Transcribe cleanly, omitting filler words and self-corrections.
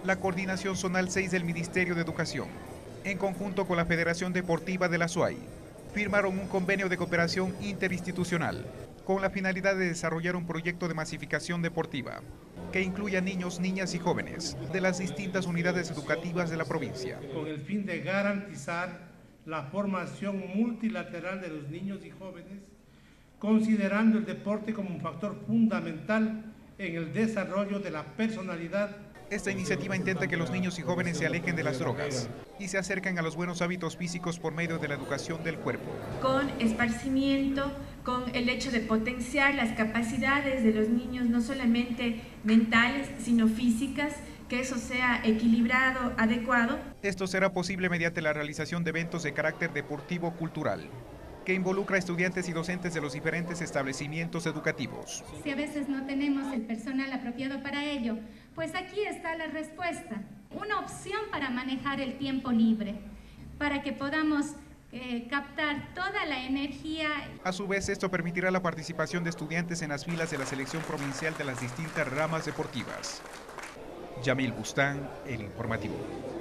la Coordinación Zonal 6 del Ministerio de Educación, en conjunto con la Federación Deportiva de la SUAY, firmaron un convenio de cooperación interinstitucional con la finalidad de desarrollar un proyecto de masificación deportiva que incluya niños, niñas y jóvenes de las distintas unidades educativas de la provincia. Con el fin de garantizar la formación multilateral de los niños y jóvenes, considerando el deporte como un factor fundamental en el desarrollo de la personalidad. Esta iniciativa intenta que los niños y jóvenes se alejen de las drogas y se acerquen a los buenos hábitos físicos por medio de la educación del cuerpo. Con esparcimiento, con el hecho de potenciar las capacidades de los niños, no solamente mentales, sino físicas, que eso sea equilibrado, adecuado. Esto será posible mediante la realización de eventos de carácter deportivo-cultural, que involucra a estudiantes y docentes de los diferentes establecimientos educativos. Si a veces no tenemos el personal apropiado para ello, pues aquí está la respuesta. Una opción para manejar el tiempo libre, para que podamos captar toda la energía. A su vez, esto permitirá la participación de estudiantes en las filas de la selección provincial de las distintas ramas deportivas. Yamil Bustán, El Informativo.